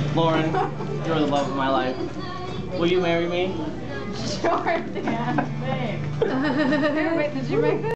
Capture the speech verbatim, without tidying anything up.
Lauren, you're the love of my life. Will you marry me? Sure, Dan. Thanks. Here, wait, did you make this?